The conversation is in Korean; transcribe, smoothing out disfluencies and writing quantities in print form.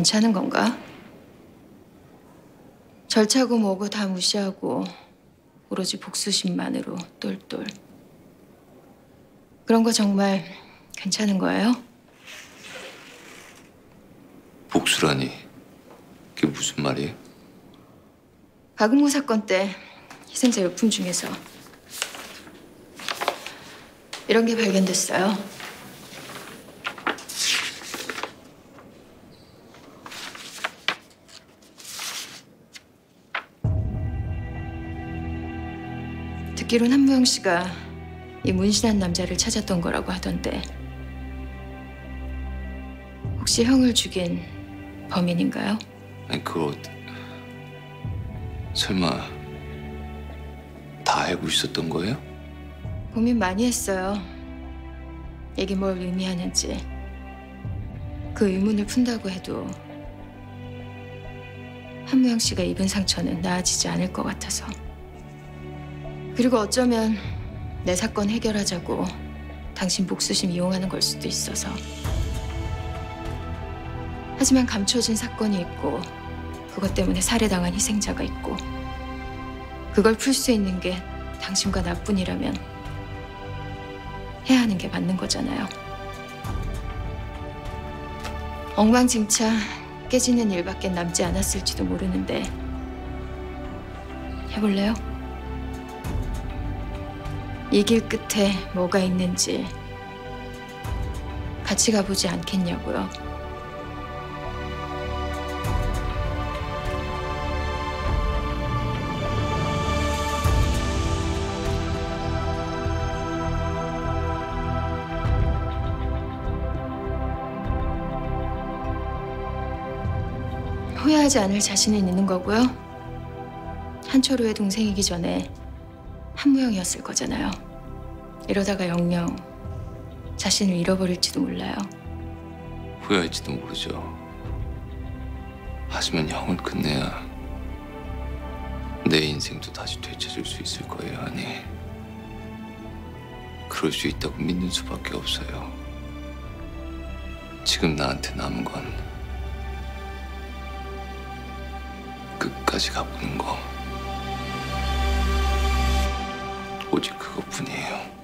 괜찮은 건가? 절차고 뭐고 다 무시하고 오로지 복수심만으로 똘똘. 그런 거 정말 괜찮은 거예요? 복수라니, 그게 무슨 말이에요? 박은모 사건 때 희생자 유품 중에서 이런 게 발견됐어요. 듣기론 한무영 씨가 이 문신한 남자를 찾았던 거라고 하던데 혹시 형을 죽인 범인인가요? 아니 그걸 설마 다 알고 있었던 거예요? 고민 많이 했어요. 이게 뭘 의미하는지. 그 의문을 푼다고 해도 한무영 씨가 입은 상처는 나아지지 않을 것 같아서. 그리고 어쩌면 내 사건 해결하자고 당신 복수심 이용하는 걸 수도 있어서. 하지만 감춰진 사건이 있고 그것 때문에 살해당한 희생자가 있고 그걸 풀 수 있는 게 당신과 나뿐이라면 해야 하는 게 맞는 거잖아요. 엉망진창 깨지는 일밖에 남지 않았을지도 모르는데 해볼래요? 이 길 끝에 뭐가 있는지 같이 가보지 않겠냐고요. 후회하지 않을 자신은 있는 거고요. 한철우의 동생이기 전에 한무영이었을 거잖아요. 이러다가 영영 자신을 잃어버릴지도 몰라요. 후회할지도 모르죠. 하지만 형을 끝내야 내 인생도 다시 되찾을 수 있을 거예요. 아니, 그럴 수 있다고 믿는 수밖에 없어요. 지금 나한테 남은 건 끝까지 가보는 거. 오직 그것뿐이에요.